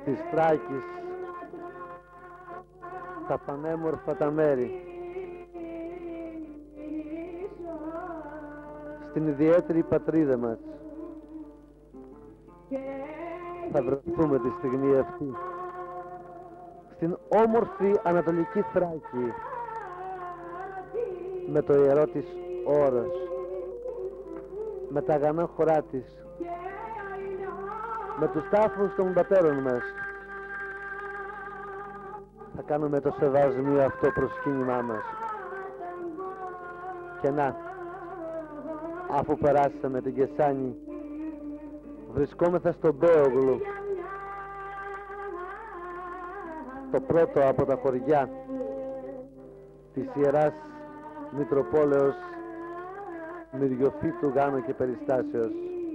της Θράκης, τα πανέμορφα τα μέρη, στην ιδιαίτερη πατρίδα μας θα βρεθούμε τη στιγμή αυτή, στην όμορφη Ανατολική Θράκη, με το ιερό της όρος, με τα αγανά χωρά της, με τους τάφους των πατέρων μας. Θα κάνουμε το σεβασμίο αυτό προσκύνημά μας. Και να, αφού περάσαμε την Κεσάνη, βρισκόμεθα στο Μπέογλου, το πρώτο από τα χωριά της Ιεράς Μητροπόλεως Μυριοφύτου Γάνο και Περιστάσεως.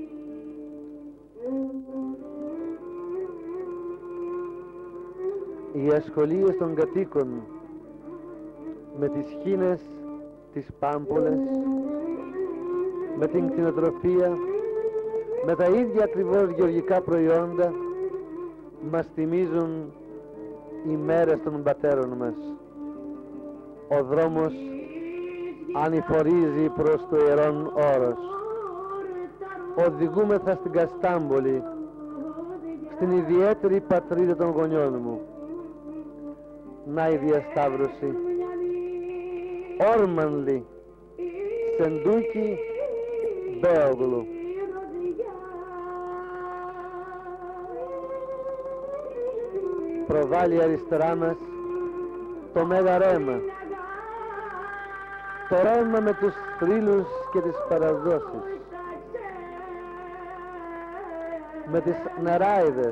Οι ασχολίες των κατοίκων με τις χήνες, τις πάμπολες, με την κτηνοτροφία, με τα ίδια ακριβώς γεωργικά προϊόντα, μας θυμίζουν οι μέρες των πατέρων μας. Ο δρόμος ανηφορίζει προς το ιερόν όρος. Οδηγούμεθα στην Καστάμπολη, στην ιδιαίτερη πατρίδα των γονιών μου. Να η διασταύρωση. Όρμανλη, Σεντούκι, Μπέογλου. Προβάλλει αριστερά μας το Μέγα Ρέμα, το ρέμα με τους θρύλους και τις παραδόσεις, με τις νεράιδες,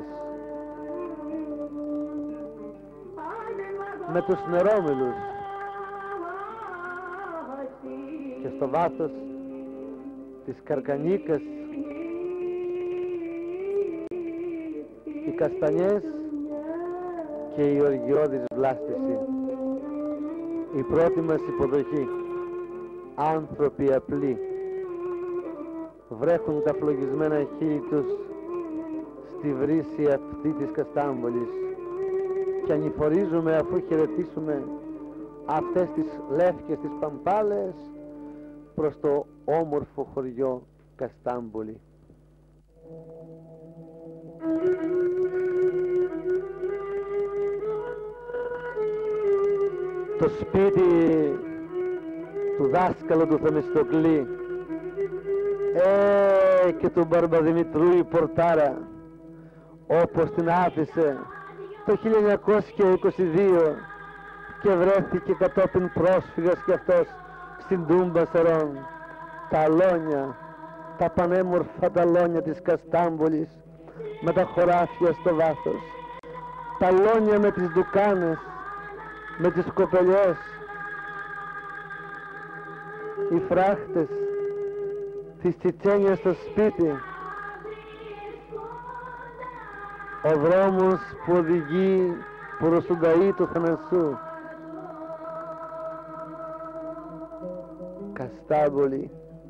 με τους νερόμυλους, και στο βάθος της Καρκανίκας οι καστανιές και η οργιώδης βλάστηση. Η πρώτη μας υποδοχή. Άνθρωποι απλοί βρέχουν τα φλογισμένα χείλη τους στη βρύση αυτή της Καστάμπολης και ανηφορίζουμε αφού χαιρετήσουμε αυτές τις λεύκες τις παμπάλες προς το όμορφο χωριό Καστάμπολη. Το σπίτι του δάσκαλου του Θεμιστοκλή και του Μπαρμπαδημητρού η πορτάρα, όπως την άφησε το 1922 και βρέθηκε κατόπιν πρόσφυγας κι αυτός στην Τούμπα Σερών. Τα αλόνια, τα πανέμορφα τα αλόνια της Καστάμπολης με τα χωράφια στο βάθος, τα αλόνια με τις ντουκάνες, με τις κοπελιές, οι φράχτες, τις τσιτσένιες στο σπίτι, ο δρόμος που οδηγεί προς τον ταΐ του θανασσού. Καστάμπολη,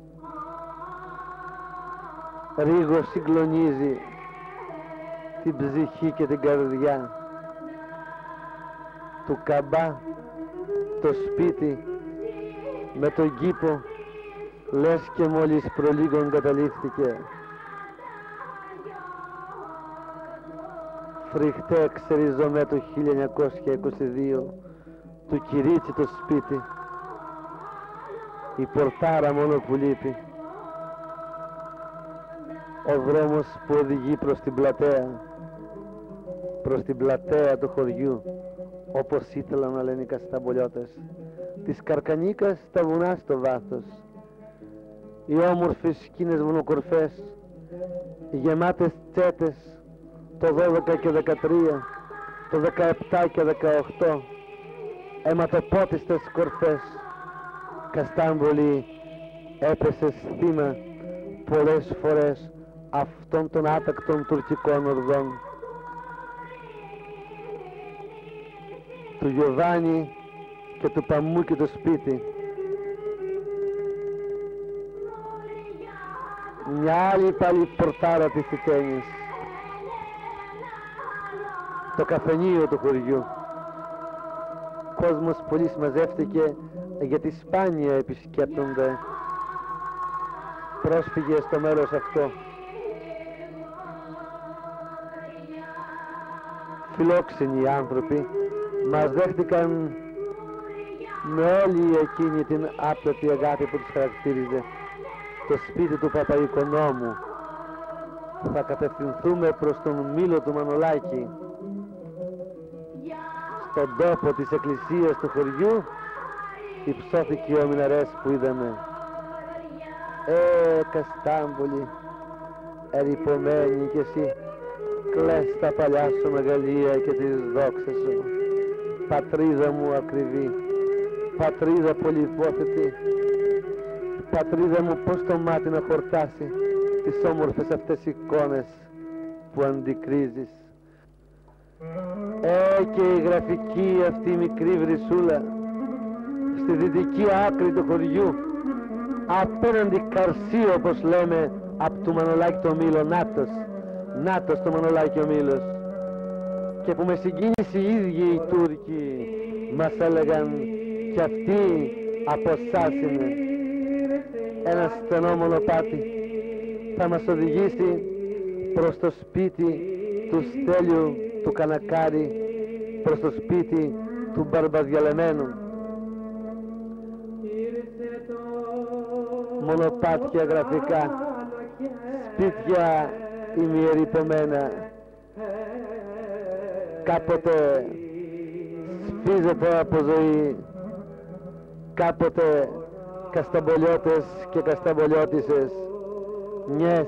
ρίγο συγκλονίζει την ψυχή και την καρδιά. Του Καμπά το σπίτι με τον κήπο λες και μόλις προλίγων καταλήφθηκε. Φρικτέ ξεριζωμέ το 1922 του Κυρίτσι το σπίτι, η πορτάρα μόνο που λείπει. Ο δρόμος που οδηγεί προς την πλατεία του χωριού, όπως ήθελαν να λένε οι Κασταμπολιώτες, της Καρκανίκας τα βουνά στο βάθος, οι όμορφες σκήνες μονοκορφές, οι γεμάτες τσέτες, το 12 και 13, το 17 και 18, αιματοπότιστες κορφές. Καστάμπολη έπεσε θύμα πολλές φορές αυτών των άτακτων τουρκικών ορδών. Του Γιωβάνι και του Παμούκη το σπίτι. Μια άλλη πάλι πορτάρα της Τιτένης. το καφενείο του χωριού. Κόσμος πολύ μαζεύτηκε, γιατί σπάνια επισκέπτονται πρόσφυγες στο μέρος αυτό. Φιλόξενοι άνθρωποι μας δέχτηκαν με όλη εκείνη την άπλωτη αγάπη που τους χαρακτήριζε. Το σπίτι του Παπαϊκονόμου. Θα κατευθυνθούμε προς τον Μήλο του Μανολάκη, στον τόπο της εκκλησίας του χωριού, υψώθηκε ο μιναρές που είδαμε. Καστάμπολη, ερυπωμένη κι εσύ, κλαις τα παλιά σου μεγαλεία και τις δόξες σου. Πατρίδα μου ακριβή, πατρίδα πολυπόθετη, πατρίδα μου, πώς το μάτι να χορτάσει τις όμορφες αυτές εικόνες που αντικρίζεις. Και η γραφική αυτή μικρή βρυσούλα στη δυτική άκρη του χωριού, απέναντι καρσί, όπως λέμε, απ' του Μανολάκη το Μήλο. Νάτος το Μανολάκη ο Μήλος. Και που με συγκίνηση οι ίδιοι οι Τούρκοι μας έλεγαν κι αυτοί από εσάς είναι. Ένα στενό μονοπάτι θα μας οδηγήσει προς το σπίτι του Στέλιου του Κανακάρη, προς το σπίτι του Μπαρμπαδιαλεμένου. Μονοπάτια γραφικά, σπίτια ημιερυπωμένα. Κάποτε σφίζεται από ζωή, κάποτε κασταμπολιώτες και κασταμπολιώτισσες, νιές,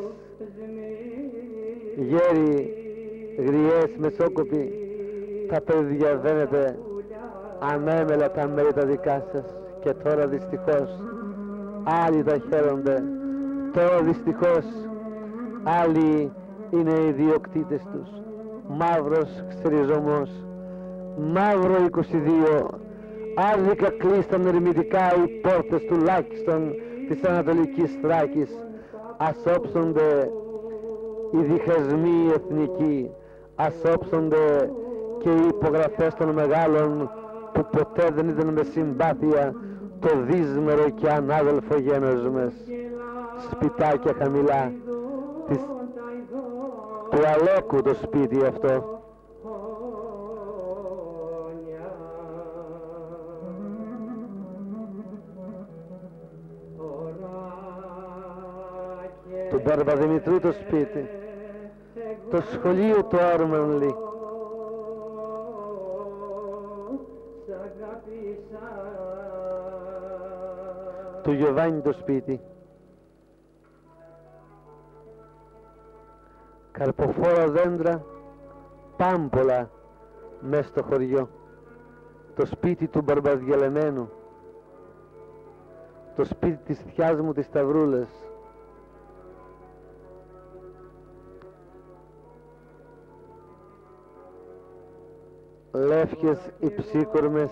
γέροι, γριές, μεσόκοποι, θα περιδιαβαίνετε ανέμελα τα μέρη τα δικά σας. Και τώρα δυστυχώς άλλοι τα χαίρονται, τώρα δυστυχώς άλλοι είναι οι διοκτήτες τους. Μαύρος ξεριζωμός, μαύρο 22, άδικα κλείσταν ερμητικά οι πόρτες τουλάχιστον της Ανατολικής Θράκης. Ασόψονται οι διχασμοί εθνικοί, ασόψονται και οι υπογραφές των μεγάλων που ποτέ δεν είδαν με συμπάθεια το δύσμερο και ανάδελφο γένος μας. Σπιτάκια χαμηλά, του Αλέκου το σπίτι αυτό. Του Μπαρμπαδημητρού το σπίτι, το σχολείο του Όρμανλη, του Γιωβάνι το σπίτι, καρποφόρα δέντρα, πάμπολα μες στο χωριό, το σπίτι του Μπαρμπαδιαλεμένου, το σπίτι της θιάς μου της Σταυρούλας, λεύκες υψίκορμες,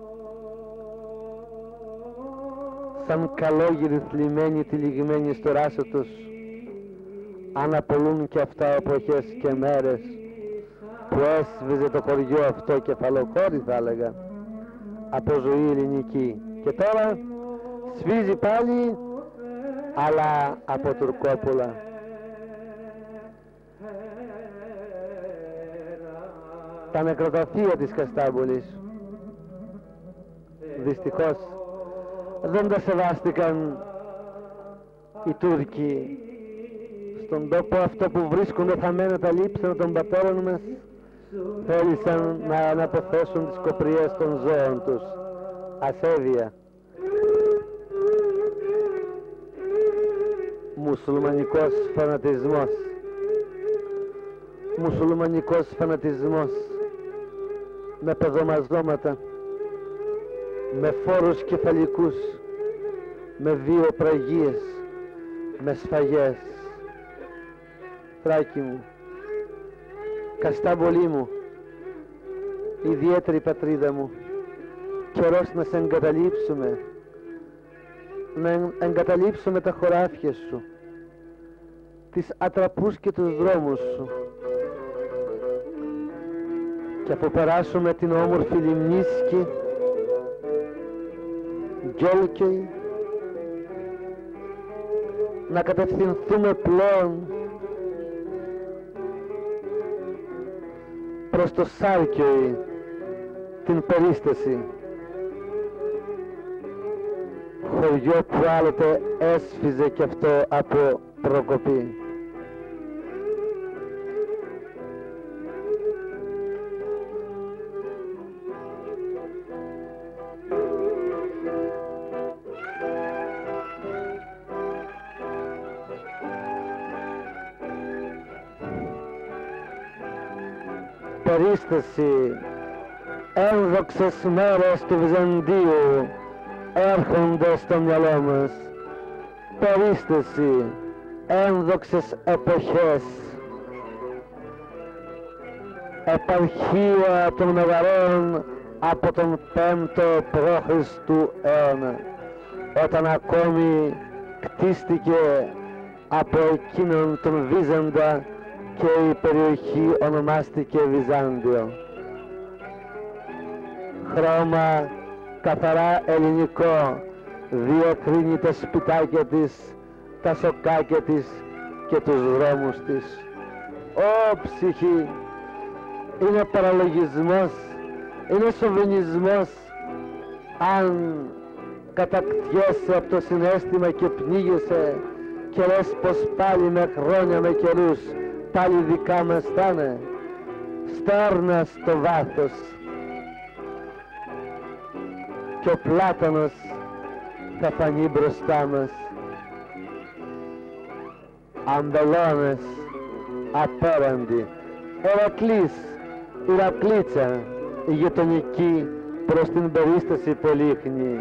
σαν καλόγυροι θλιμμένοι τυλιγμένοι στο ράσο τους, αναπολούν και αυτά εποχές και μέρες που έσβησε το χωριό αυτό κεφαλοκόρη, θα έλεγα, από ζωή ελληνική. Και τώρα σβήσει πάλι, αλλά από τουρκόπουλα. Τα νεκροταφεία της Καστάμπολης δυστυχώς δεν τα σεβάστηκαν οι Τούρκοι. Στον τόπο αυτό που βρίσκονται θαμμένα τα λείψανα των πατέρων μας, θέλησαν να αναποθέσουν τις κοπριές των ζώων τους. Ασέβεια. Μουσουλμανικός φανατισμός. Μουσουλμανικός φανατισμός, με πεδομαζώματα, με φόρους κεφαλικούς, με βιοπραγίες, με σφαγές. Θράκη μου, Καστάμπολη μου, ιδιαίτερη πατρίδα μου, καιρός να σε εγκαταλείψουμε, να εγκαταλείψουμε τα χωράφια σου, τις ατραπούς και τους δρόμους σου. Και αφού περάσουμε την όμορφη Λιμνίσκη, Γκιόλκεϊ, να κατευθυνθούμε πλέον προς το Σάρκιοι, την περίσταση, χωριό που άλλοτε έσφιζε κι αυτό από προκοπή. Περίσταση, ένδοξες μέρες του Βυζαντίου έρχονται στο μυαλό μας. Περίσταση, ένδοξες εποχές, επαρχία των Μεγαρέων από τον 5ο π.Χ. αιώνα, όταν ακόμη κτίστηκε από εκείνον τον Βίζαντα και η περιοχή ονομάστηκε Βυζάντιο. Χρώμα καθαρά ελληνικό, διακρίνει τα σπιτάκια της, τα σοκάκια της και τους δρόμους της. Ω ψυχή, είναι παραλογισμός, είναι σοβινισμός αν κατακτιέσαι από το συναίσθημα και πνίγεσαι και λες πως πάλι με χρόνια, με καιρούς, πάλι δικά μας θα είναι. Στέρνα στο βάθος και ο πλάτανος θα φανεί μπροστά μας. Αμπελώνες απέραντι, Ερακλής, Ηρακλίτσα, η γειτονική προς την περίσταση Πολύχνη.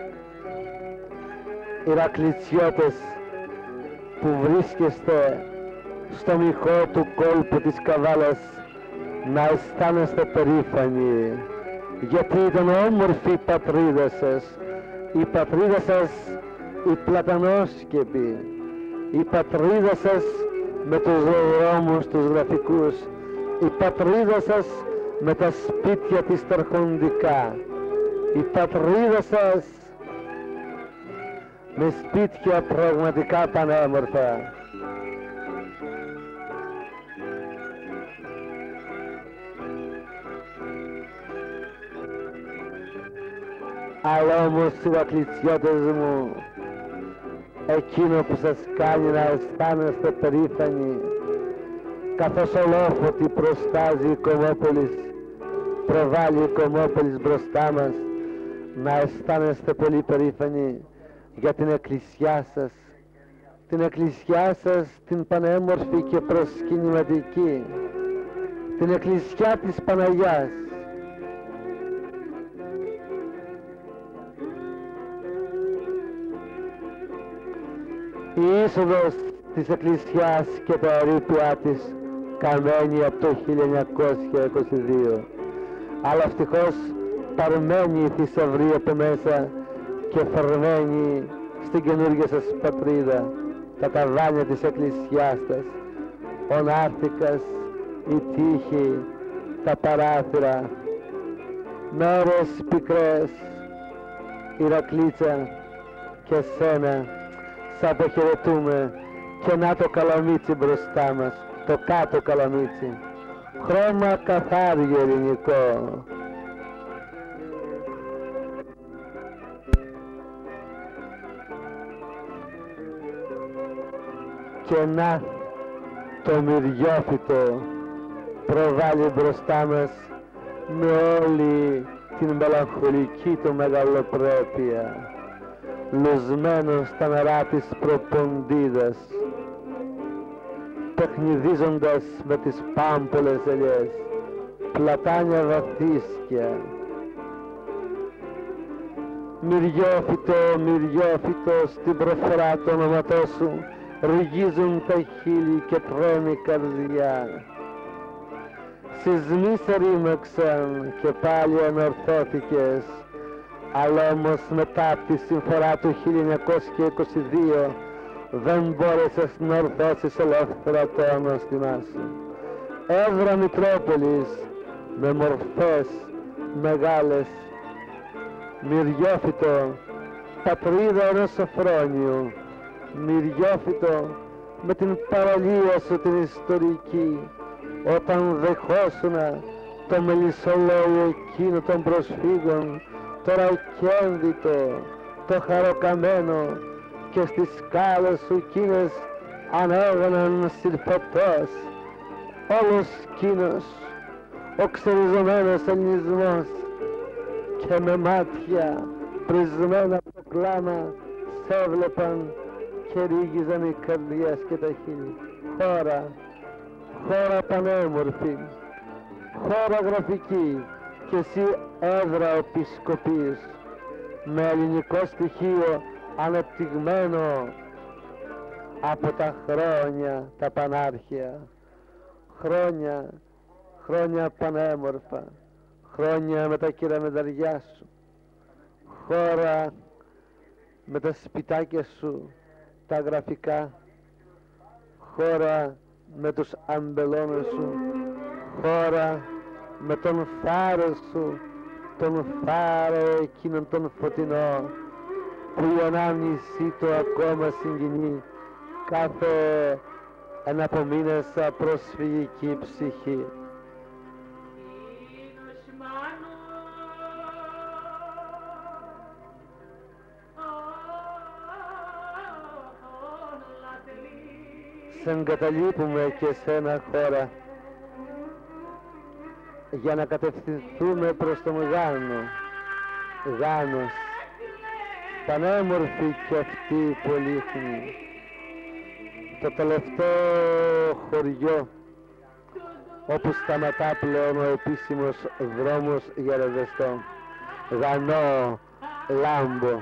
Ηρακλητσιώτες που βρίσκεστε στο μυχό του κόλπου της Καβάλας, να αισθάνεστε περήφανοι, γιατί ήταν όμορφη η πατρίδα σας, η πατρίδα σας η πλατανόσκεπη, η πατρίδα σας με τους δρόμους τους γραφικούς, η πατρίδα σας με τα σπίτια της τερχοντικά, η πατρίδα σας με σπίτια πραγματικά πανέμορφα. Αλλά όμως, Ηρακλητσιώτες μου, εκείνο που σας κάνει να αισθάνεστε περήφανοι, καθώς ολόφωτη προστάζει η Κομμόπολης, προβάλλει η Κομμόπολης μπροστά μας, να αισθάνεστε πολύ περήφανοι για την εκκλησιά σας, την εκκλησιά σας την πανέμορφη και προσκυνηματική, την εκκλησιά της Παναγιάς. Η είσοδος της εκκλησιάς και τα ερείπια της καμένη από το 1922, αλλά ευτυχώς παρμένει η θησαυρή από μέσα και φερμένη στην καινούργια σας πατρίδα, τα ταβάνια της εκκλησιάς σας, ο ναύτικας, η τύχη, τα παράθυρα, μέρες πικρές, Ηρακλίτσα, και σένα σ' αποχαιρετούμε, και να το Καλαμίτσι μπροστά μας, το κάτω Καλαμίτσι, χρώμα καθάριο ελληνικό. Και να το Μυριόφυτο προβάλλει μπροστά μας με όλη την μελαγχολική του μεγαλοπρέπεια, λουσμένο στα νερά της προποντίδας, παιχνιδίζοντας με τις πάμπολες ελιές, πλατάνια βαθύσκια. Μυριόφυτο, Μυριόφυτο, στην προφορά του όνοματός σου ρυγίζουν τα χείλη και τρέμει η καρδιά. Σεισμοί σε ρήμαξαν και πάλι ανορθώθηκες, αλλά όμως μετά από τη συμφορά του 1922 δεν μπόρεσες να ορθώσεις ελεύθερα το ανάστημά σου. Έβρα Μητρόπολης, με μορφές μεγάλες, μυριόφυτο, πατρίδα ενός Σοφρόνιου, μυριόφυτο με την παραλία σου την ιστορική, όταν δεχόσουνα το μελισσολόι εκείνο των προσφύγων, το ρακένδυτο, το χαροκαμένο, και στις σκάλες σου εκείνες ανέβαιναν συρφωτός όλος εκείνος ο ξεριζωμένος ελληνισμός, και με μάτια πρισμένα από το κλάμα σ' έβλεπαν και ρίγιζαν οι καρδιές και τα χείλη. Χώρα πανέμορφη, χώρα γραφική, και εσύ έδρα επισκοπής, με ελληνικό στοιχείο ανεπτυγμένο από τα χρόνια τα πανάρχια. Χρόνια πανέμορφα, χρόνια με τα κεραμεδαριά σου, χώρα με τα σπιτάκια σου τα γραφικά, χώρα με τους αμπελώνες σου, χώρα με τον θάρρο σου, τον θάρρο εκείνον τον φωτεινό, που η ανάμνησή του ακόμα συγκινεί κάθε εναπομείνασα προσφυγική ψυχή. Σε εγκαταλείπουμε και σένα, χώρα, για να κατευθυνθούμε προς τον Γάνος, πανέμορφη κι αυτή η πολύχνη, το τελευταίο χωριό όπου σταματά πλέον ο επίσημος δρόμος για Ρεδεστό. Γανό, Λάμπο.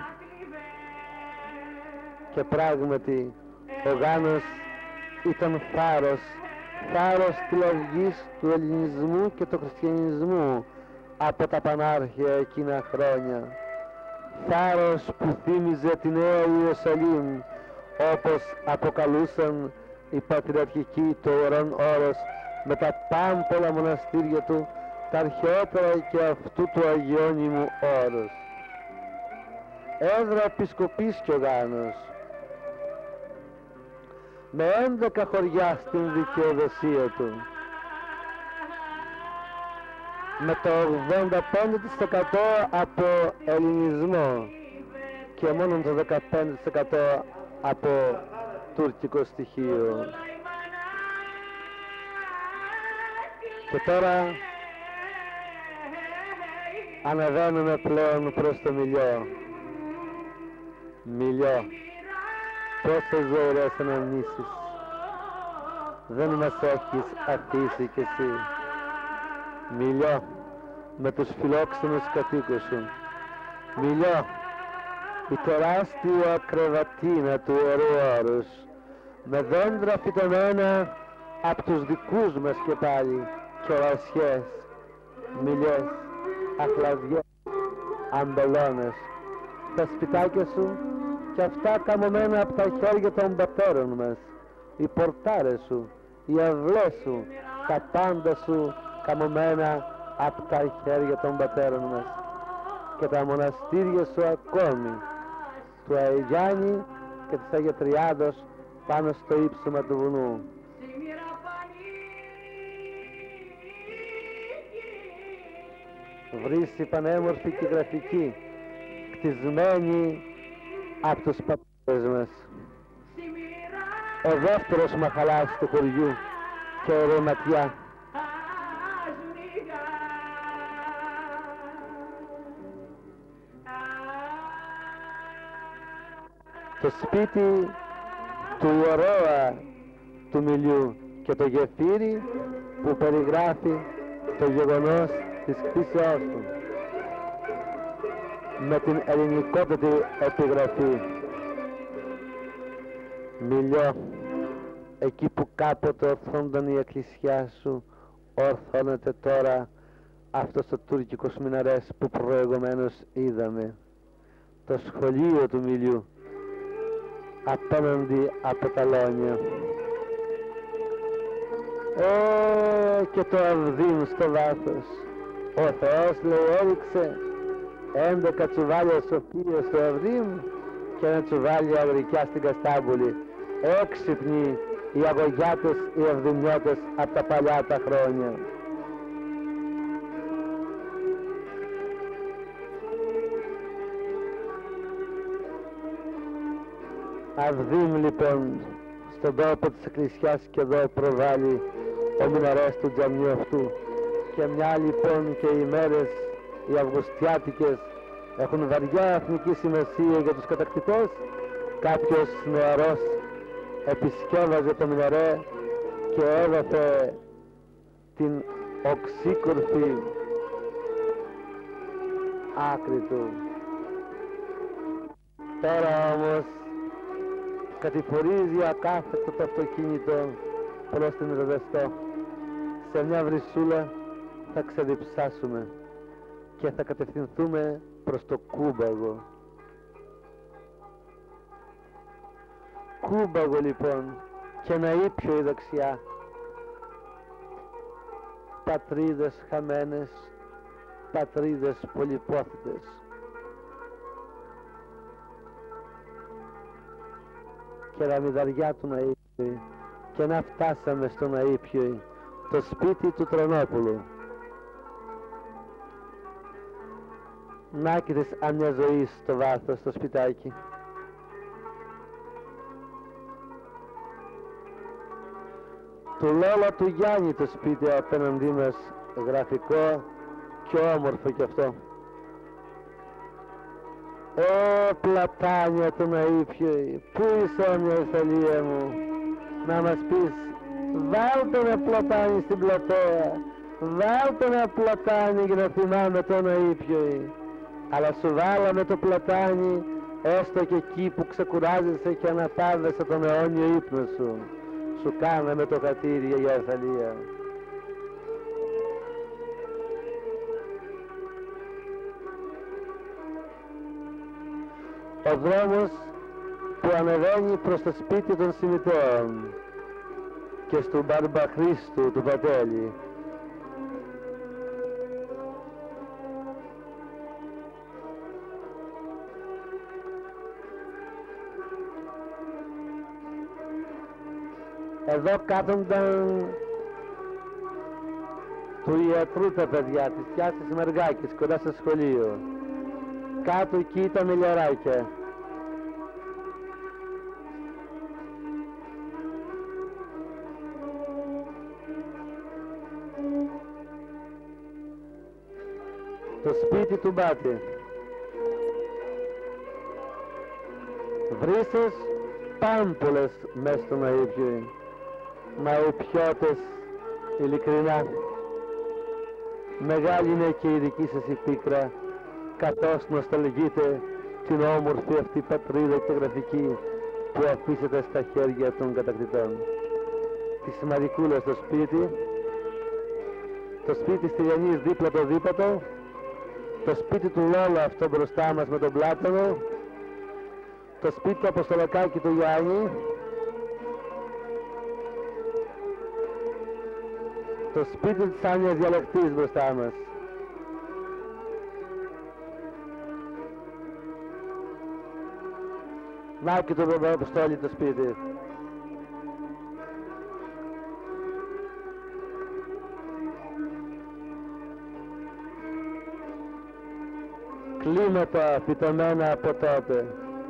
Και πράγματι ο Γάνος ήταν θάρρος της λαυγής του ελληνισμού και του χριστιανισμού από τα πανάρχια εκείνα χρόνια. Θάρρος που θύμιζε τη Νέα Ιερουσαλήμ, όπως αποκαλούσαν οι πατριαρχικοί το ορών όρος, με τα πάμπολα μοναστήρια του, τα αρχαιότερα και αυτού του Αγιώνυμου όρους. Έδρα επισκοπής και ο Γάνος, με 11 χωριά στην δικαιοδοσία του, με το 85% από ελληνισμό και μόνο το 15% από τουρκικό στοιχείο. Και τώρα ανεβαίνουμε πλέον προς το Μιλιό. Πόσες ζωηρές αναμνήσεις δεν μας έχεις αφήσει κι εσύ. Μιλιό, με τους φιλόξενους κατοίκους σου. Μιλιό, η τεράστια κρεβατίνα του Ιερού Όρους, με δέντρα φυτωμένα από τους δικούς μας και πάλι, και ορασιές, μιλιές, αχλαδιές, αμπελώνες, τα σπιτάκια σου και αυτά καμωμένα από τα χέρια των πατέρων μας, οι πορτάρες σου, οι αυλές σου, τα πάντα σου καμωμένα από τα χέρια των πατέρων μας, και τα μοναστήρια σου ακόμη, του Αιγιάννη και της Αγιατριάδος πάνω στο ύψωμα του βουνού. Βρύση πανέμορφη και γραφική, κτισμένη από τους πατέρες μας. Ο δεύτερος μαχαλάς του χωριού και ορεματιά. Το σπίτι του ιερόα του Μιλιού και το γεφύρι που περιγράφει το γεγονός της κτήσεώς του με την ελληνικότατη επιγραφή. Μιλιό, εκεί που κάποτε ορθώνταν η εκκλησιά σου, ορθώνεται τώρα αυτός το τουρκικός μιναρές που προηγουμένως είδαμε. Το σχολείο του Μιλιού απέναντι από τα Λόνια. Και το Αυδήμ στο βάθος. Ο Θεός, λέει, έριξε 11 τσουβάλια σοφίας στο Αυδήμ και ένα τσουβάλι αγρικιά στην Καστάμπουλη. Έξυπνοι οι αγωγιάτες, οι Αυδημιώτες από τα παλιά τα χρόνια. Αυδήμ λοιπόν στον τόπο της εκκλησιάς και εδώ προβάλλει ο μιναρές του τζαμιού αυτού. Και μια λοιπόν και οι μέρες οι αυγουστιάτικες έχουν βαριά εθνική σημασία για τους κατακτητές. Κάποιος νεαρός επισκέβαζε το μιναρέ και έδωθε την οξύκορφη άκρη του. Τώρα όμως κατηφορίζει ακάθεκτο το αυτοκίνητο προς την Ροδεστό. Σε μια βρυσούλα θα ξεδιψάσουμε και θα κατευθυνθούμε προς το Κούμπαγο. Κούμπαγο λοιπόν και ένα ήπιο η δεξιά. Πατρίδες χαμένες, πατρίδες πολυπόθητες. Και ραμιδαριά του Ναΐπιοι, και να φτάσαμε στο Ναΐπιοι, το σπίτι του Τρονόπουλου. Να κοίτες αν μια ζωή στο βάθος στο σπιτάκι. Του Λόλα του Γιάννη το σπίτι απέναντί μας, γραφικό και όμορφο κι αυτό. Πλατάνια του Ναΐπιοι, πού είσαι όμοια Θαλία μου, να μας πεις, βάλτε ένα πλατάνι στην πλατεία, βάλτε ένα πλατάνι για να θυμάμαι το Ναΐπιοι. Αλλά σου βάλαμε το πλατάνι έστω και εκεί που ξεκουράζεσαι και αναπάβεσαι τον αιώνιο ύπνο σου. Σου κάναμε το χατήρι για Αθαλία. Ο δρόμος που ανεβαίνει προς το σπίτι των Σιμητέων και στον Μπαρμπαχρίστου του Πατέλη. Εδώ κάθονταν του ιατρού τα παιδιά της Πιάσης Μεργάκης κοντά στο σχολείο. Κάτω εκεί τα μιλιαράκια. Το σπίτι του Μπάτη. Βρύσες πάμπολες μες στο Ναΐπιοι. Μα οι πιώτες ειλικρινά. Μεγάλη είναι και η δική σας η πίκρα, καθώς νοσταλγείτε την όμορφη αυτή πατρίδα και γραφική που αφήσετε στα χέρια των κατακτητών. Τη Σημαδικούλα στο σπίτι, το σπίτι στη Λιανής δίπλα το δίπατο, το σπίτι του Λόλα αυτό μπροστά μας με τον Πλάτωνο, το σπίτι του Αποστολακάκη του Γιάννη, το σπίτι της Άνοιας Διαλεκτής μπροστά μας. Να και το Παπααποστόλη το σπίτι. Κλίματα φυτωμένα από τότε.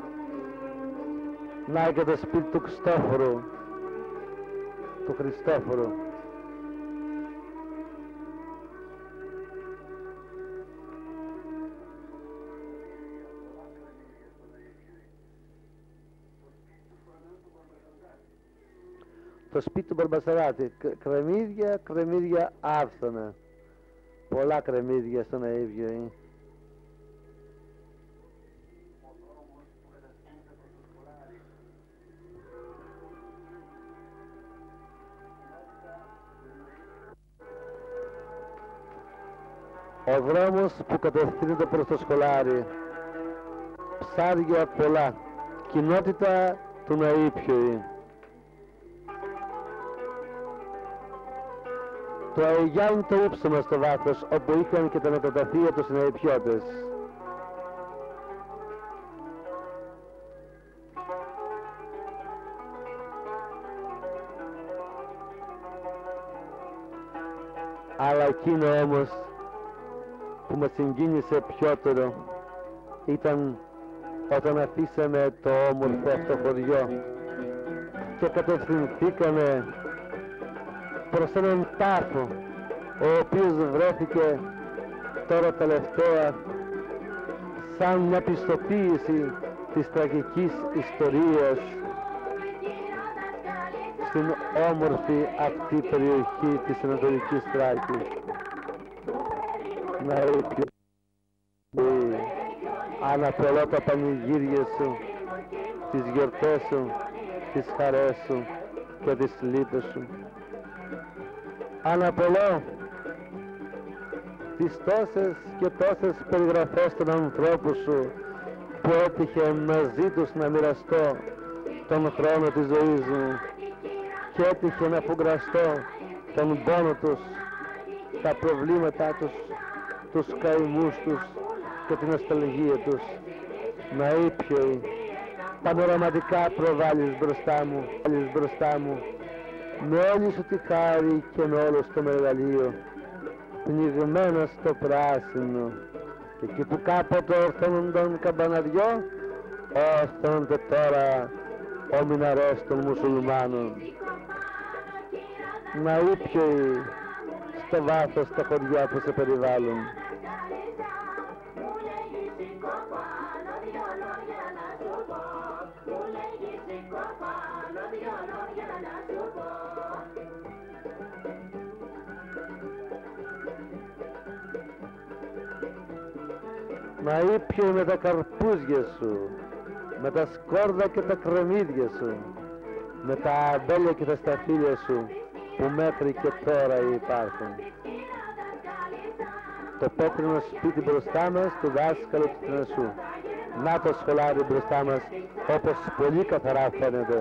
Να και το σπίτι του Χριστόφορου, του Χριστόφορου. Το σπίτι του Μπαρμπασαράτη, κρεμμύδια άφθονα. Πολλά κρεμμύδια στον Αΐβιο. Ο δρόμος που κατευθύνεται προς το σχολάρι. Ψάρια πολλά. Κοινότητα του Ναΐπιου. το αγιάννητο ύψωμα στο βάθος, όπου είχαν και τα νεκροταφεία τους συναϊπιώτες. Αλλά εκείνο όμως που μας συγκίνησε πιότερο ήταν όταν αφήσαμε το όμορφο αυτό χωριό και κατευθυνθήκαμε προς έναν τάφο, ο οποίος βρέθηκε τώρα τελευταία σαν μια πιστοποίηση της τραγικής ιστορίας στην όμορφη αυτή περιοχή της Ανατολικής Θράκης. Να ήπιο αναπολώ τα πανηγύρια σου, τις γιορτές σου, τις χαρές σου και τις λύπες σου. Αναπολώ τις τόσες και τόσες περιγραφές των ανθρώπων σου που έτυχε μαζί τους να μοιραστώ τον χρόνο της ζωής μου και έτυχε να φουγκραστώ τον πόνο τους, τα προβλήματά τους, τους καημούς τους και την νοσταλγία τους. Να ήπιοι πανοραματικά προβάλλεις μπροστά μου με όλη σου τη χάρη και με όλο στο μεγαλείο, πνιγμένα στο πράσινο, και εκεί που κάποτε ορθώνονταν καμπαναδιό, ορθώνονται τώρα ο μιναρές των μουσουλμάνων. Να ήπιοι στο βάθος τα χωριά που σε περιβάλλουν. Να ήπιοι με τα καρπούζια σου, με τα σκόρδα και τα κρεμμύδια σου, με τα αμπέλια και τα σταφύλια σου που μέχρι και τώρα υπάρχουν. Το πέτρινο σπίτι μπροστά μας του δάσκαλου του Τρενσού. Να το σχολάρι μπροστά μας, όπως πολύ καθαρά φαίνεται.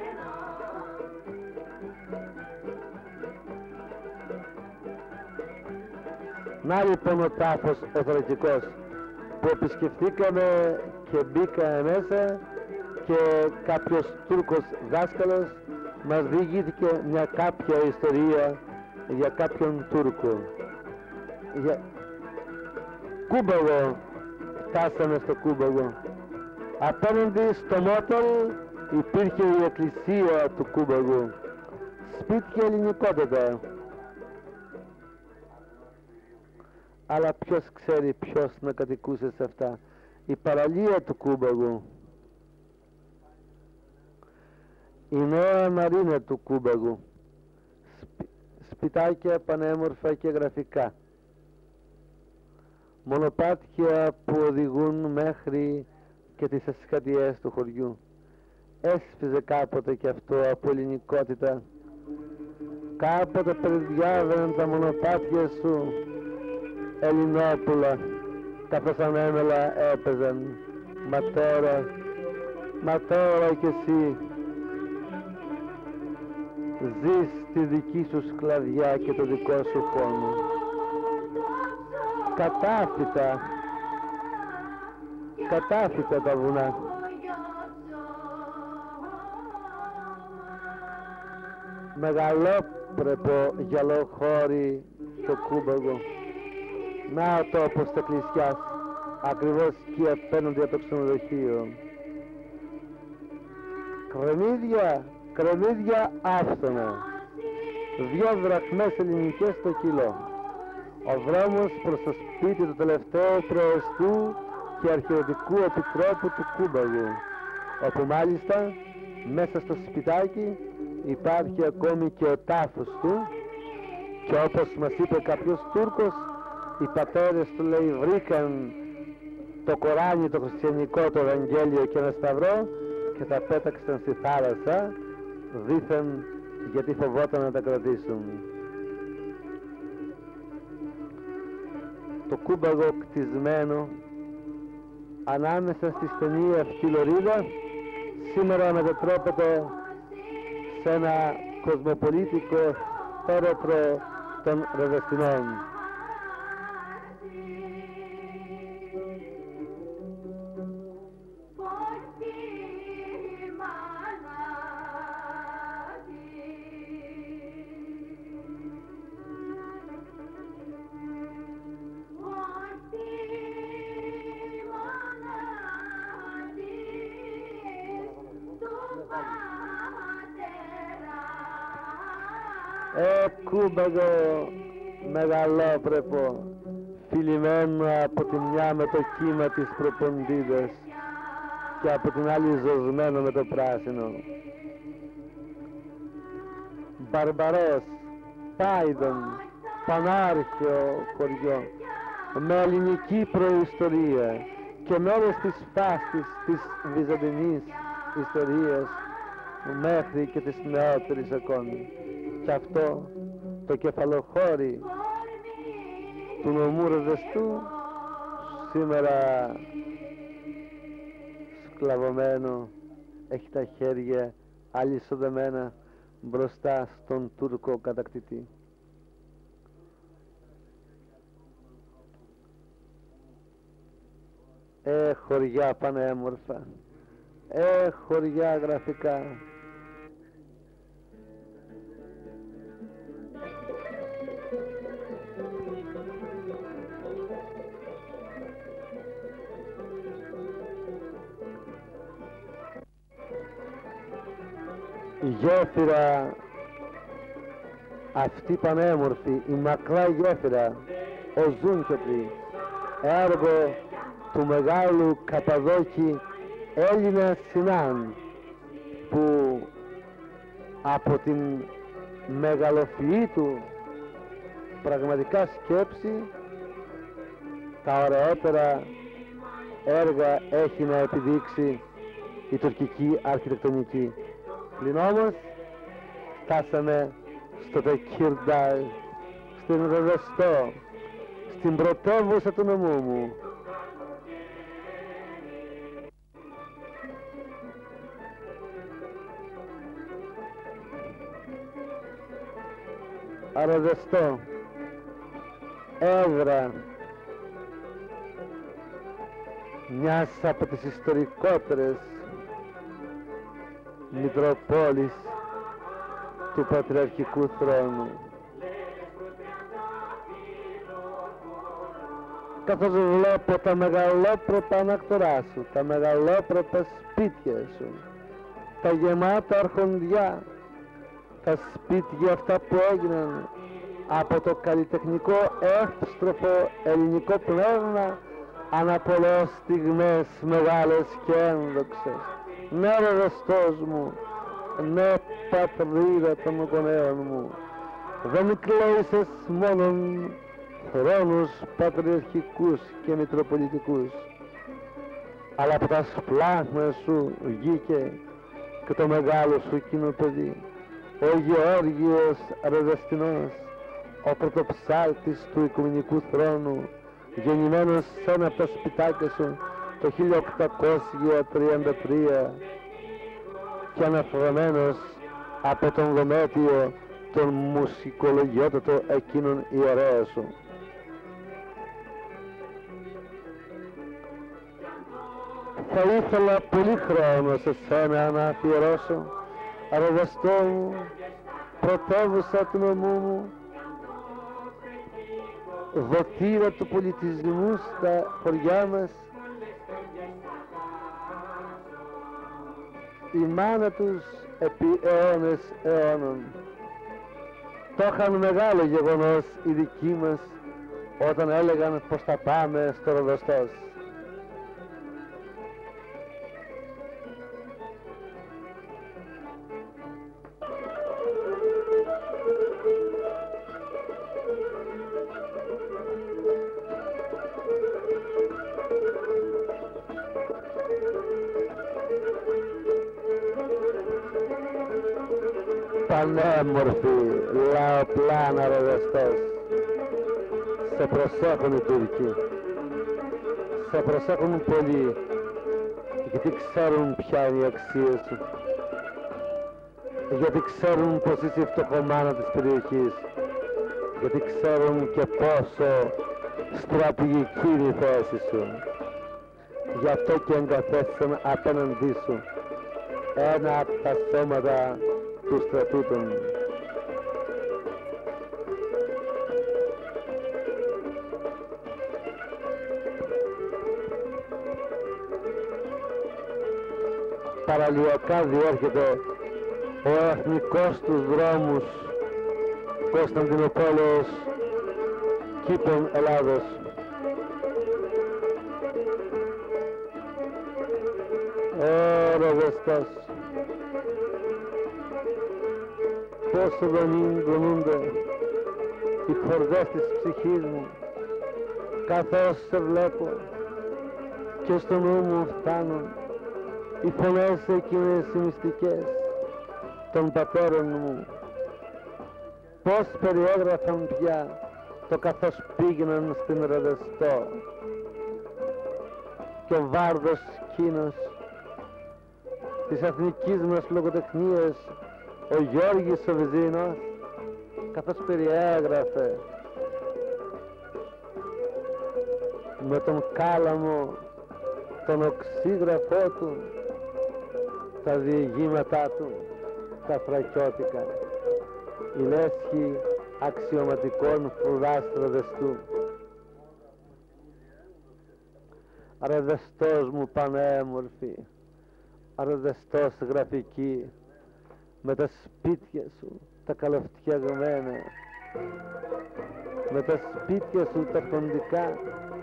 Να λοιπόν ο τάφος ο θρακικός που επισκεφθήκαμε και μπήκαμε μέσα και κάποιος Τούρκος δάσκαλος μας διηγήθηκε μια κάποια ιστορία για κάποιον Τούρκο. Για Κούμπαγο, φτάσαμε στο Κούμπαγο. Απέναντι στο Μότολ υπήρχε η εκκλησία του Κούμπαγου. Σπίτια ελληνικότατα. Αλλά ποιος ξέρει ποιος να κατοικούσε σε αυτά. Η παραλία του Κούμπαγου, η νέα μαρίνα του Κούμπαγου, σπιτάκια πανέμορφα και γραφικά, μονοπάτια που οδηγούν μέχρι και τις ασκατιές του χωριού. Έσφιζε κάποτε και αυτό από ελληνικότητα. Κάποτε περιδιάβαιναν τα μονοπάτια σου Ελληνόπουλα, καθώς ανέμελα έπαιζαν. Μα τώρα κι εσύ ζεις τη δική σου σκλαβιά και το δικό σου πόνο. Κατάφυτα τα βουνά. Μεγαλόπρεπο γυαλοχώρι το Κούμπαγο. Να ο τόπος της εκκλησιάς, ακριβώς εκεί απέναντι από το ξενοδοχείο. Κρεμμύδια άφθονα, 2 δραχμές ελληνικές το κιλό. Ο δρόμος προς το σπίτι του τελευταίου προεστού και αρχαιωτικού επιτρόπου του Κούμπαγου, όπου μάλιστα μέσα στο σπιτάκι υπάρχει ακόμη και ο τάφος του, και όπως μας είπε κάποιος Τούρκος, οι πατέρες του, λέει, βρήκαν το Κοράνι, το χριστιανικό, το Ευαγγέλιο και ένα σταυρό και τα πέταξαν στη θάλασσα, δήθεν γιατί φοβόταν να τα κρατήσουν. Το Κούμπαγο κτισμένο ανάμεσα στη στενή αυτή λωρίδα σήμερα μετατρέπεται σε ένα κοσμοπολίτικο έρετρο των Ροδεστινών. Κούμπαγο μεγαλόπρεπο, φιλημένο από τη μια με το κύμα της προποντίδας και από την άλλη ζωσμένο με το πράσινο. Μπαρμπαρός, Πάιδον, πανάρχαιο χωριό, με ελληνική προϊστορία και με όλες τις φάσεις της βυζαντινής ιστορίας μέχρι και της νεότερης ακόμη. Και αυτό το κεφαλοχώρι του νομού Ροδεστού σήμερα σκλαβωμένο έχει τα χέρια αλυσοδεμένα μπροστά στον Τούρκο κατακτητή. Χωριά πανέμορφα, χωριά γραφικά. Η γέφυρα αυτή πανέμορφη, η μακρά γέφυρα, ο Ζούνκιοπλη, έργο του μεγάλου Καπαδόκη Έλληνα Σινάν, που από την μεγαλοφυή του πραγματικά σκέψη τα ωραιότερα έργα έχει να επιδείξει η τουρκική αρχιτεκτονική. Πλην όμως φτάσαμε στο Τεκίρνταλ, στην Ροδεστό, στην πρωτεύουσα του νομού μου. Ροδεστό, έδρα μιας από τις ιστορικότερες Μητροπόλης του Πατριαρχικού Θρόνου. Καθώς βλέπω τα μεγαλόπρεπα ανακτορά σου, τα μεγαλόπρεπα σπίτια σου, τα γεμάτα αρχοντιά, τα σπίτια αυτά που έγιναν από το καλλιτεχνικό εύστροφο ελληνικό πνεύμα ανά πολλές στιγμές μεγάλες και ένδοξες. Ναι, Ροδεστός μου, ναι, πατρίδα των γονέων μου, δεν κλαίησες μόνον θρόνους πατριαρχικούς και μητροπολιτικούς, αλλά από τα σπλάχνα σου βγήκε και το μεγάλο σου κοινό παιδί, ο Γεώργιος Ροδεστινός, ο πρωτοψάλτης του Οικουμενικού Θρόνου, γεννημένος σε ένα από τα σπιτάκια σου το 1833 και αναφραμένος από τον Δομέτιο τον μουσικολογιότατο εκείνον ιερέα σου. Θα ήθελα πολύ χρόνο σε σένα να αφιερώσω, Ροδεστό μου, πρωτεύουσα του νομού μου, δοτήρα του πολιτισμού στα χωριά μας, η μάνα τους επί αιώνες αιώνων. Το είχαν μεγάλο γεγονός οι δικοί μας όταν έλεγαν πως θα πάμε στο Ροδεστός. Πανέμορφη, λαοπλάνα Ροδεστός. Σε προσέχουν οι Τούρκοι. Σε προσέχουν πολύ, γιατί ξέρουν ποια είναι η αξία σου. Γιατί ξέρουν πως είσαι η φτωχομάνα της περιοχής. γιατί ξέρουν και πόσο στρατηγική είναι η θέση σου. Γι' αυτό και εγκαθέστησαν απέναντί σου ένα από τα σώματα του στρατούτων. Παραλιακά διέρχεται ο εθνικός τους δρόμους Κωνσταντινούπολης, Κήπων Ελλάδος. Ροδεστός, πόσο δονούνται οι χορδές της ψυχής μου, καθώς σε βλέπω και στο νου μου φτάνουν οι φωνές εκείνες οι μυστικές των πατέρων μου, πώς περιέγραφαν πια το καθώς πήγαιναν στην Ροδεστό, και ο βάρδος εκείνος της εθνικής μας λογοτεχνίας, ο Γιώργης ο Βυζίνος, καθώς περιέγραφε με τον κάλαμο τον οξύγραφό του τα διηγήματά του, τα θρακιώτικα, η λέσχη αξιωματικών φρουράς Ροδεστού. Ροδεστός μου πανέμορφη, Ροδεστός γραφική, με τα σπίτια σου τα καλοφτιαγμένα, με τα σπίτια σου τα φροντικά,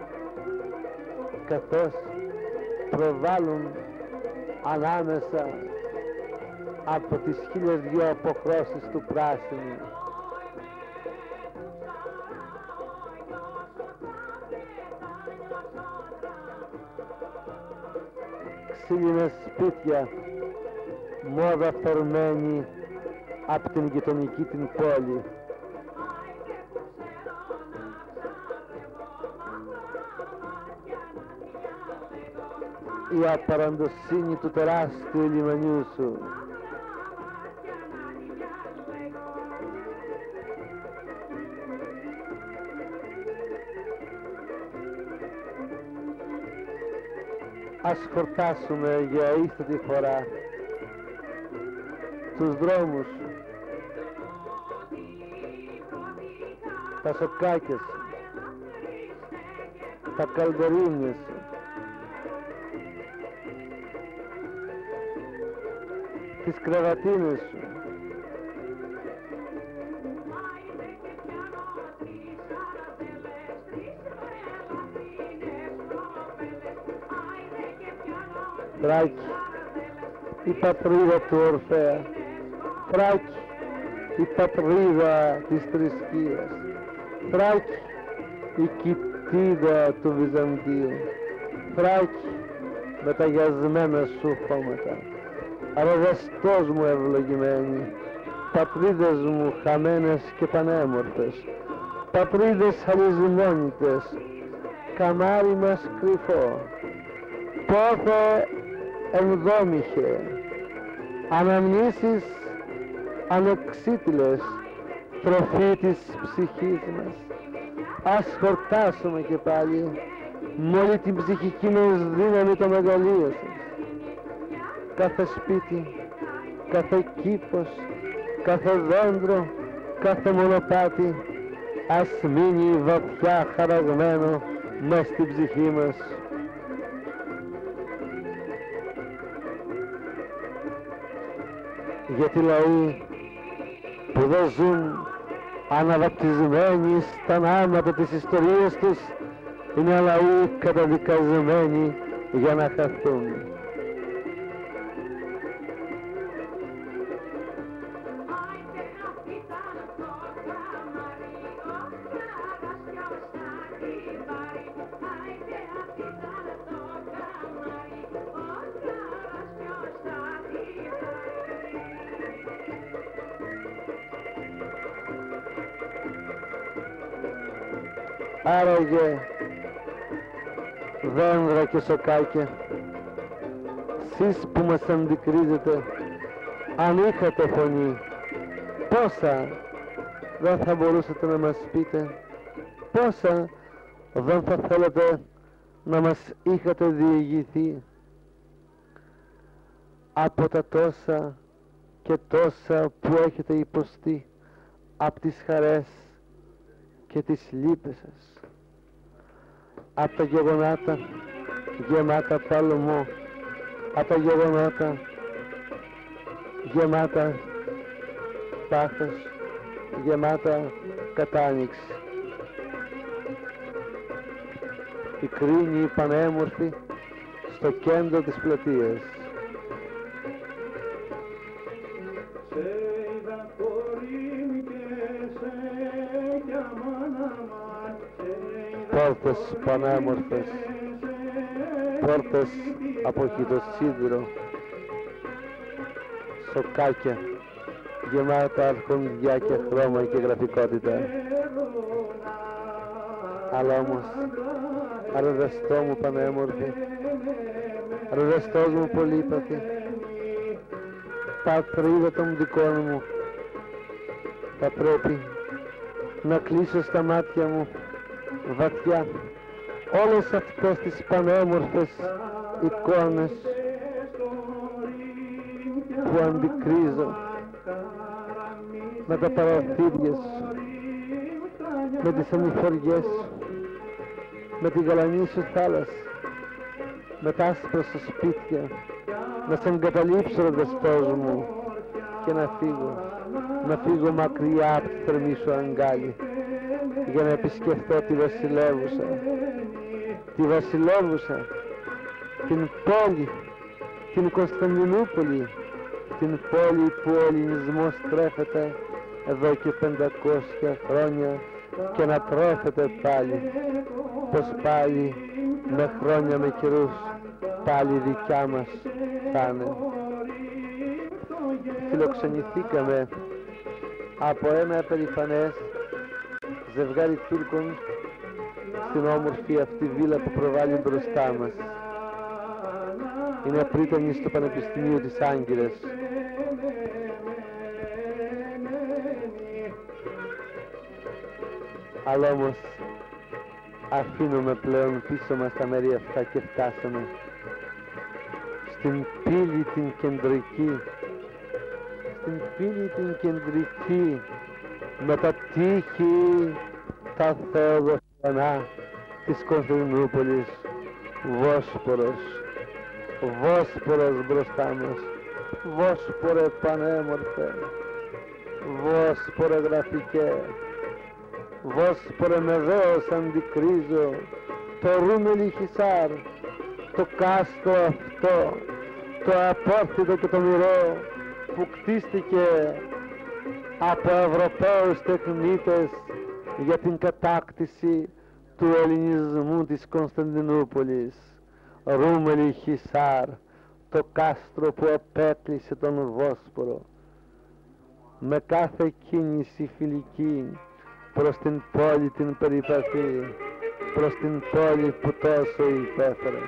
καθώς προβάλλουν ανάμεσα από τις 1002 αποχρώσεις του πράσινου ξύλινες σπίτια, μόδα φορμένη από την γειτονική την πόλη. Η απαραντοσύνη του τεράστιου λιμανιού σου, ας χορτάσουμε για ίστατη φορά τους δρόμους, τα σοκάκια σου, τα καλδερίνια σου, τις κρεβατίνες σου, Θράκη, η πατρίδα του Ορφέα, Θράκη, η πατρίδα της θρησκείας, Θράκη, η κοιτίδα του Βυζαντίου, Θράκη, με τα γιασμένα σου χώματα, Ροδεστός μου ευλογημένη, πατρίδες μου χαμένες και πανέμορφες, πατρίδες αλυσμόνητες, καμάρι μας κρυφό, πόθε ενδόμηχε, αναμνήσεις ανεξίτηλες, τροφή της ψυχής μας. Ας χορτάσουμε και πάλι με όλη την ψυχική μας δύναμη το μεγαλείο σας. Κάθε σπίτι, κάθε κήπος, κάθε δέντρο, κάθε μονοπάτι, ας μείνει βαθιά χαραγμένο μες στην ψυχή μας. Γιατί λαοί που δεν ζουν αναβαπτισμένοι στα νάματα της ιστορίας τους είναι λαοί καταδικασμένοι για να χαθούν. Άραγε δέντρα και σοκάκια, σεις που μας αντικρίζετε, αν είχατε φωνή, πόσα δεν θα μπορούσατε να μας πείτε πόσα δεν θα θέλατε να μας είχατε διηγηθεί από τα τόσα και τόσα που έχετε υποστεί, από τις χαρές και τις λύπες σας, από τα γεγονάτα γεμάτα παλμό, από τα γεγονάτα γεμάτα πάθος, γεμάτα κατάνοιξη. Η κρίνη πανέμορφη στο κέντρο της πλατείας. Πόρτες πανέμορφες, πόρτες από χιτοσίδηρο, σοκάκια γεμάτα αρχοντιά και χρώμα και γραφικότητα. Αλλά όμως, αρεδεστό μου πανέμορφη, αρεδεστός μου πολύπαθη, πατρίδα των δικών μου, θα πρέπει να κλείσω στα μάτια μου βαθιά όλες αυτές τις πανέμορφες εικόνες που αντικρίζω με τα παραθύρια σου, με τις ανηφοριές σου, με την γαλανή σου θάλασσα, με τα άσπρα σου σπίτια, να σε εγκαταλείψω ρε δεσπός μου και να φύγω μακριά από τη θερμή σου αγκάλι για να επισκεφτώ τη βασιλεύουσα, την πόλη, την Κωνσταντινούπολη, την πόλη που ο ελληνισμός τρέφεται εδώ και 500 χρόνια και να τρέφεται πάλι, πως πάλι με χρόνια, με καιρούς, πάλι δικιά μας θα είναι. Φιλοξενηθήκαμε από ένα περηφανές ζευγάρι Τούρκων στην όμορφη αυτή βίλα που προβάλλει μπροστά μας. Είναι απρίτανη στο Πανεπιστημίο της Άγκυρας. Αλλά όμως αφήνουμε πλέον πίσω μας τα μέρη αυτά και φτάσαμε στην πύλη την κεντρική, με τα τείχη τα θεοδοσιανά της Κωνσταντινούπολης. Βόσπορος μπροστά μας, Βόσπορε πανέμορφε, Βόσπορε γραφικέ, Βόσπορε με δέος αντικρίζω το Ρούμελι Χισάρ, το κάστρο αυτό, το απόρθητο και το μοιραίο που κτίστηκε από Ευρωπαίους τεχνίτες για την κατάκτηση του ελληνισμού της Κωνσταντινούπολης. Ρούμελι Χισάρ, το κάστρο που επέκλεισε τον Βόσπορο με κάθε κίνηση φιλική προς την πόλη την περιπαθή, προς την πόλη που τόσο υπέφερε,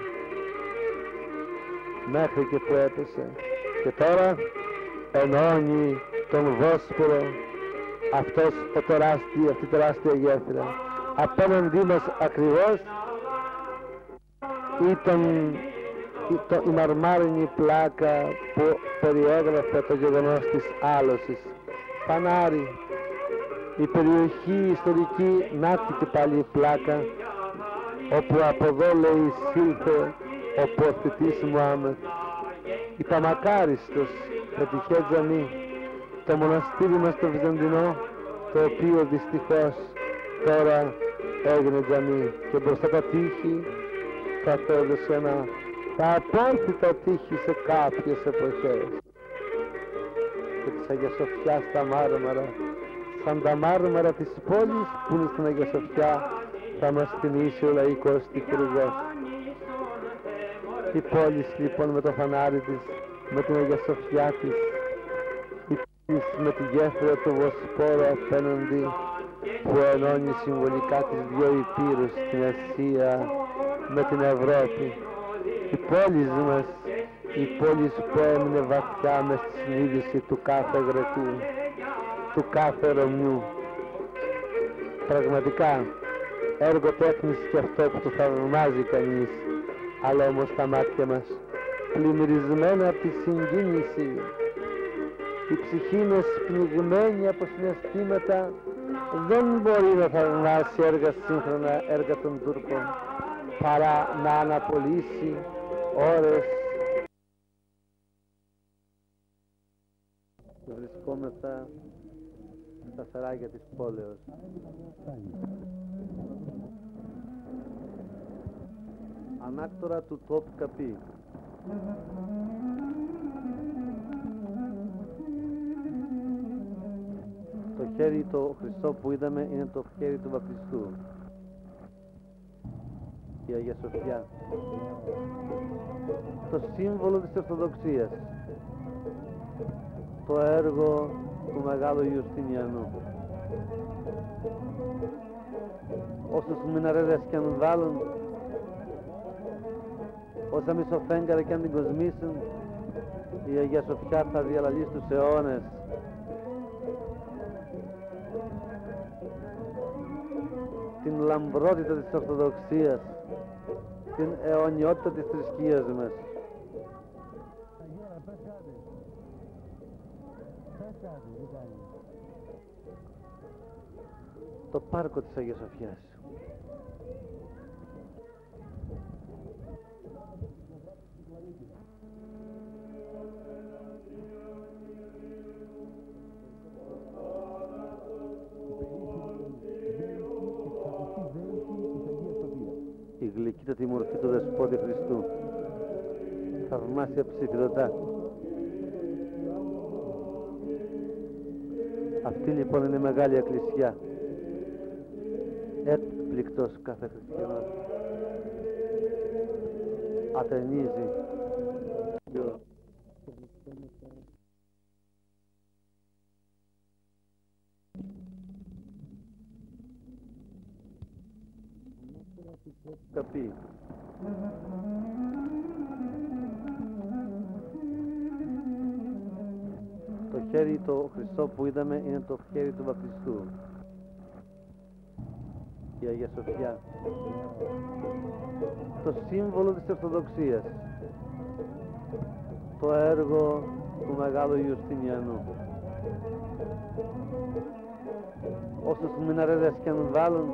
μέχρι και που έπεσε. Και τώρα ενώνει τον Βόσπορο αυτή η τεράστια γέφυρα. Απέναντί μας ακριβώς ήταν η μαρμάρινη πλάκα που περιέγραφε το γεγονός της άλωσης. Φανάρι, η περιοχή ιστορική, νάτι και πάλι η πλάκα, όπου από εδώ λέει σύλθε ο πορθητής Μωάμεθ. Η Παμακάριστος, με τη Χέτζαμι, το μοναστήρι μας το Βυζαντινό, το οποίο δυστυχώς τώρα έγινε τζαμί, και μπροστά τα τείχη τα θεοδοσιανά, τα απόρθητα τείχη σε κάποιες εποχές, και της Αγία Σοφιάς τα μάρμαρα, σαν τα μάρμαρα της πόλης που είναι στην Αγία Σοφιά, θα μας θυμίσει ο λαϊκός τυχουργός. Η πόλη λοιπόν με το φανάρι της, με την Αγία Σοφιά της, η πόλη με τη γέφυρα του Βοσπόρου απέναντι, που ενώνει συμβολικά τις δυο υπήρους, την Ασία με την Ευρώπη. Η πόλη μας, η πόλη που έμεινε βαθιά μες στη συνείδηση του κάθε Γρεκού, του κάθε Ρωμιού, πραγματικά έργο τέχνης και αυτό που το θαυμάζει κανείς, αλλά όμως τα μάτια μας πλημμυρισμένα από τη συγκίνηση, η ψυχή μας πνιγμένη από συναισθήματα, δεν μπορεί να θαυμάσει έργα σύγχρονα, έργα των Τούρκων, παρά να αναπολύσει ώρες. Βρισκόμεθα στα σαράγια της πόλεως. Ανάκτορα του Τόπ-Καπί. Το χέρι το χρυσό που είδαμε είναι το χέρι του βαπτιστού. Η Αγία Σοφιά. Το σύμβολο της Ορθοδοξίας. Το έργο του Μεγάλου Ιουστινιανού. Όσους μιναρέδες κι αν βάλουν, όσα μισοφέγγαρα κι αν την κοσμήσουν, η Αγία Σοφιά θα διαλαλεί στους αιώνες. Την λαμπρότητα της Ορθοδοξίας, την αιωνιότητα της θρησκείας μας. Το πάρκο της Αγίας Σοφιάς. Η γλυκύτατη μορφή του Δεσπότη Χριστού, θαυμάσια ψηφιδωτά. Αυτή λοιπόν είναι η μεγάλη εκκλησιά, έκπληκτος κάθε χριστιανός. Ατενίζει. Καπί. Το χέρι το χρυσό που είδαμε είναι το χέρι του βαπτιστού. Η Αγία Σοφιά. Το σύμβολο της Ορθοδοξίας. Το έργο του Μεγάλου Ιουστινιανού. Όσους μιναρέδες κι αν βάλουν,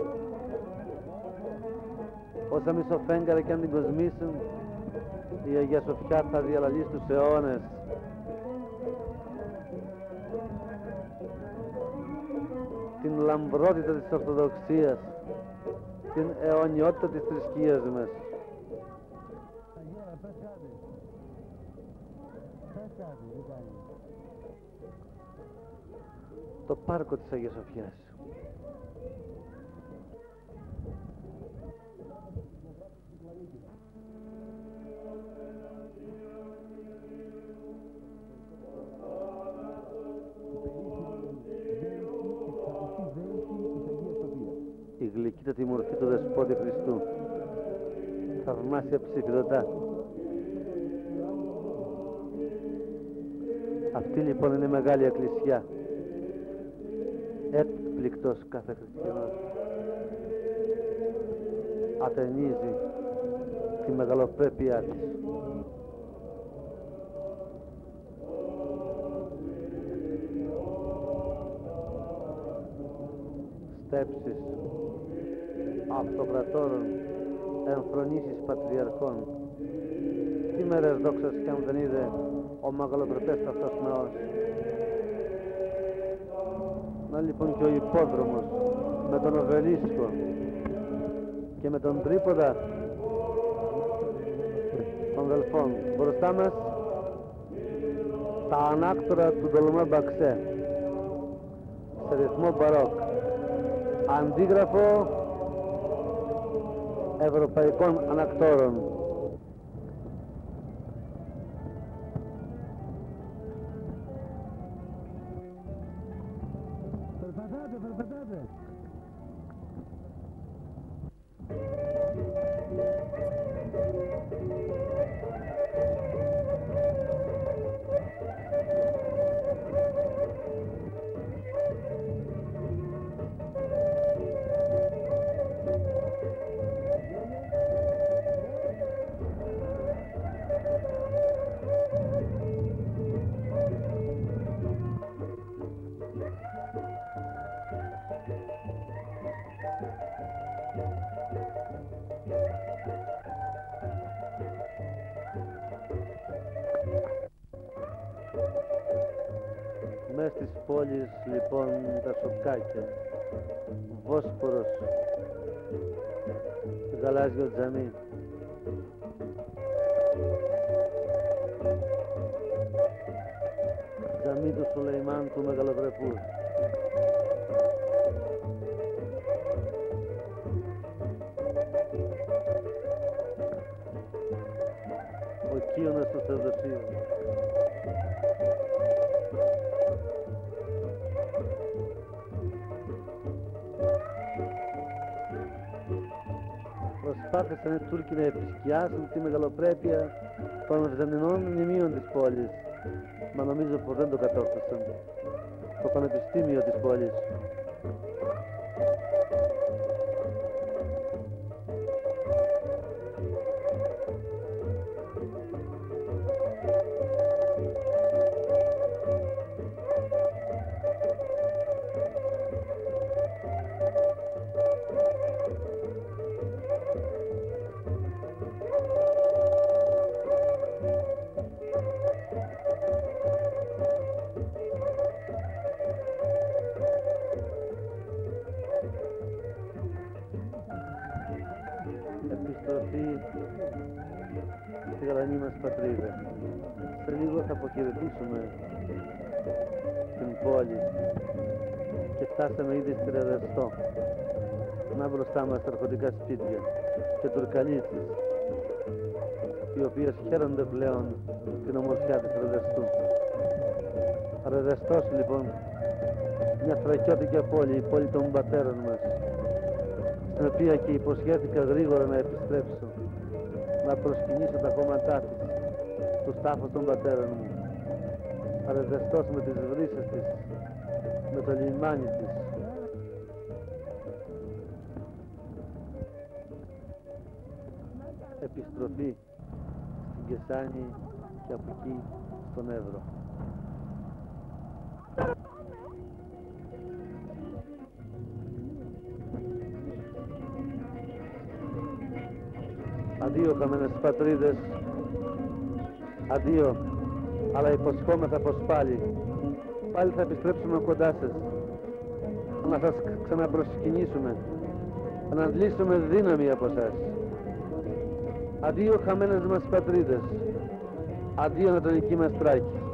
όσα μισοφέγγαρα κι αν την κοσμήσουν, η Αγία Σοφιά θα διαλαλεί στους αιώνες. Την λαμπρότητα της Ορθοδοξίας, την αιωνιότητα της θρησκείας μας. Το πάρκο της Αγίας Σοφιάς. Η γλυκύτατη μορφή του Δεσπότη Χριστού, θαυμάσια ψηφιδωτά. Αυτή λοιπόν είναι η μεγάλη εκκλησιά, έκπληκτος κάθε χριστιανός. Ατενίζει τη μεγαλοπρέπειά της. Στέψεις αυτοκρατόρων, εμφρονήσεις πατριαρχών. Τι μέρες δόξας κι αν δεν είδε ο μεγαλοπρεπές αυτός ναός. Να λοιπόν και ο υπόδρομος με τον Οβελίσκο και με τον τρίποδα των Δελφών. Μπροστά μας τα ανάκτορα του Ντολμέ Μπαξέ σε ρυθμό μπαρόκ, αντίγραφο ευρωπαϊκών ανακτόρων. Περπατάτε. της πόλης λοιπόν τα σοκάκια, Βόσπορος, το γαλάζιο τζαμί. Τζαμί του Σουλεϊμάν του Μεγαλοπρεπού. Ο Κύωνας του Θεοδοσίου. Προσπάθησαν οι Τούρκοι να επισκιάσουν τη μεγαλοπρέπεια των Βυζαντινών μνημείων της πόλης, μα νομίζω πως δεν το κατόρθωσαν. Το πανεπιστήμιο της πόλης. Επιστροφή στη γαλανή μας πατρίδα. Σε λίγο θα αποχαιρετήσουμε την πόλη και φτάσαμε ήδη στη Ρεδεστό. Να μπροστά μας τα αρχοντικά σπίτια και τουρκαλίτσες, οι οποίες χαίρονται πλέον την ομορφιά της Ρεδεστού. Ρεδεστός λοιπόν, μια θρακιώτικη πόλη, η πόλη των πατέρων μας, στην οποία και υποσχέθηκα γρήγορα να επιστρέψω, να προσκυνήσω τα κόμματά της, τους τάφους των πατέρων μου. Ρεδεστός με τις βρύσες της, με το λιμάνι της. Επιστροφή στην Κεσάνη και από εκεί στον Εύρο. Αντίο χαμένες πατρίδες, αντίο, αλλά υποσχόμεθα πως πάλι θα επιστρέψουμε κοντά σας, να σας ξαναπροσκυνήσουμε, να αντλήσουμε δύναμη από σας. Αντίο χαμένες μας πατρίδες, αντίο ανατολική μας Θράκη.